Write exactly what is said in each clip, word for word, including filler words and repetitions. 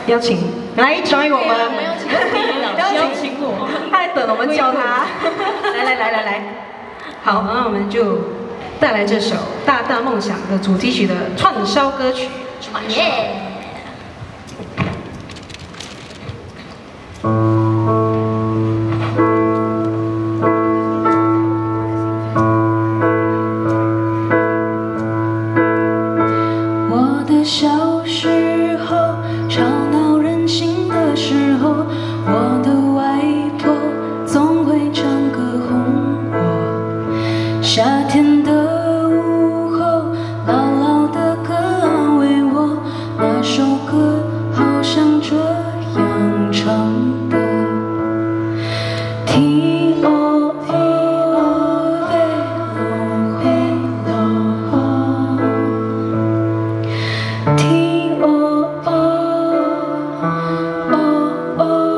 邀请来 join 我们， 我们邀请你，邀请我， 他在等我们叫他。来来来来来，好，那我们就带来这首《大大梦想》的主题曲的串烧歌曲。 耶！ 我的小时候，吵闹任性的时候，我的外婆总会唱歌哄我。夏天的午后，姥姥的歌安慰我，那首歌好像这样唱的。天哦哦，黑咯黑咯，天哦哦哦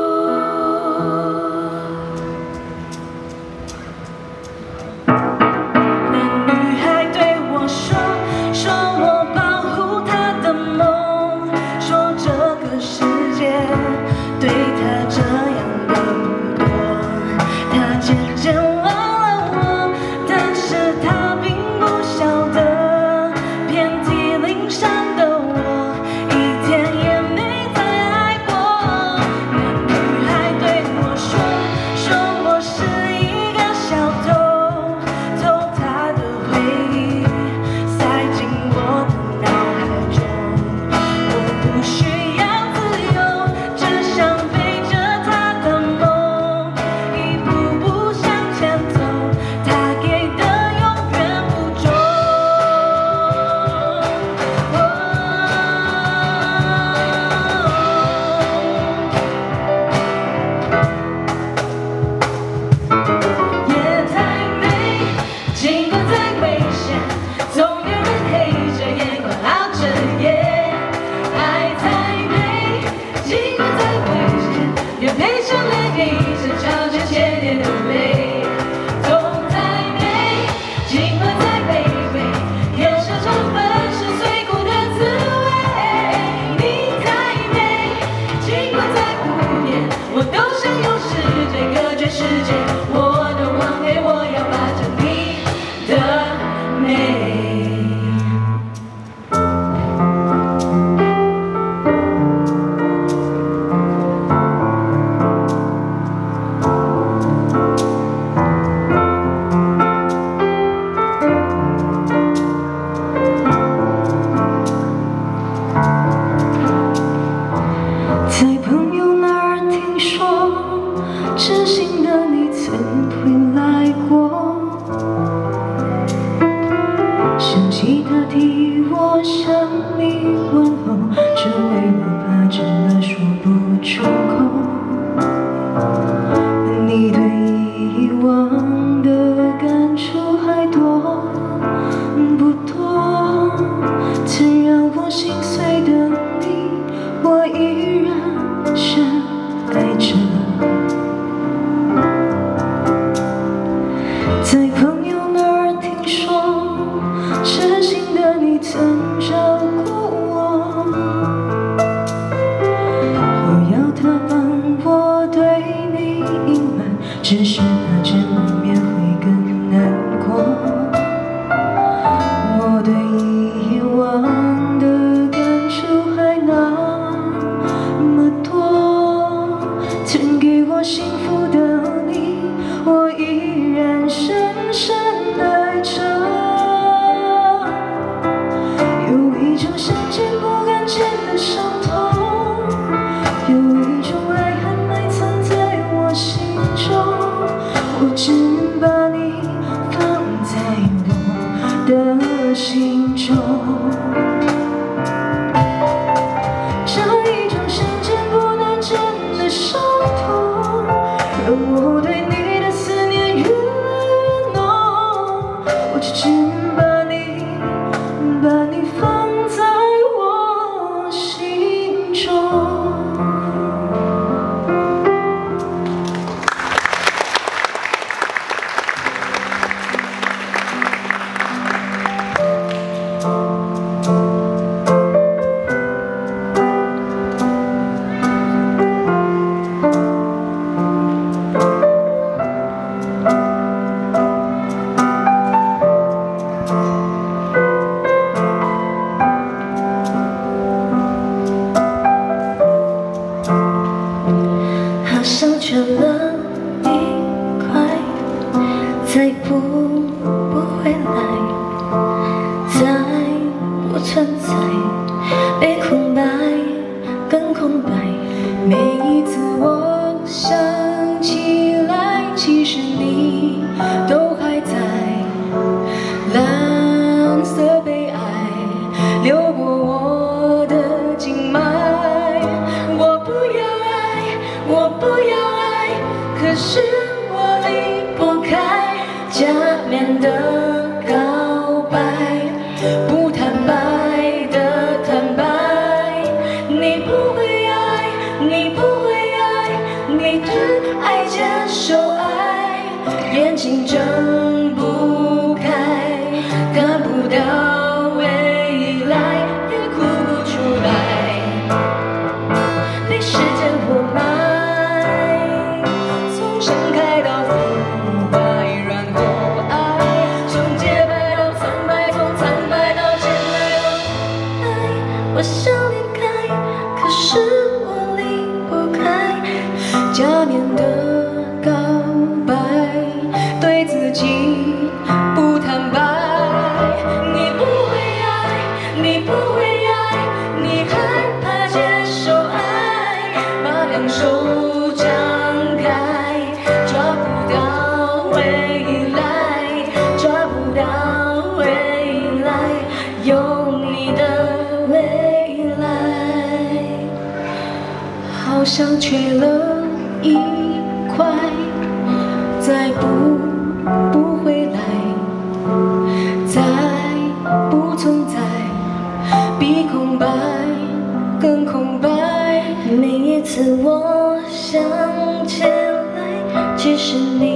哦。那女孩对我说，说我保护她的梦，说这个世界对她这样的不多。她渐渐忘了我，但是她并不晓得，遍体鳞伤的我，一天也没再爱过。那女孩对我说，说我是一个小偷，偷她的回忆，塞进我的脑海中。我不需要自由，只想背着她的梦，一步步向前走，她给的永远不重。夜太美，尽管再危险，总有人黑着眼光熬着夜。爱太美，尽管再危险，也配上涟漪，是朝着千年的美。痛太美，尽管再卑微，也尝尝粉身碎骨的滋味。你太美，尽管再无言，我都想用世界隔绝世界。我的王妃，我要霸占你的美。在朋友那儿听说，痴心的你曾回来过。想起他替我向你问候，只为了怕真的说不出口。你对遗忘的感触还多不多？曾让我心碎的你，我依然深爱着。在朋友那儿听说，痴心的你曾照顾我。我要他帮我对你隐瞒，只是怕见了面会更难过。我对遗忘的感触还那么多，曾给我幸福的你，我依然深深爱着。有一种想见不敢见的伤痛，有一种爱还埋藏在我心中，我只能把你放在我的心中。这一种想见不能见的伤痛，让我对你的思念越浓，我只只能把你把你放在我心中。 更空白。每一次我想起来，其实你都还在。蓝色悲哀流过我的静脉。我不要爱，我不要爱，可是我离不开假面的告白，不坦白的坦白。你不会爱，你不会爱，你只爱接受爱，眼睛睁不开，看不到未来，也哭不出来，被时间活埋，从盛开到腐坏，然后爱，从洁白到苍白，从苍白到洁白到爱。我想离开，可是我离不开假面的告白，对自己不坦白。你不会爱，你不会爱，你害怕接受爱，把两手张开，抓不到未来，抓不到未来，有你的未来，好像缺了一块，再补不回来，再不存在，比空白更空白。每一次我想起来，其实你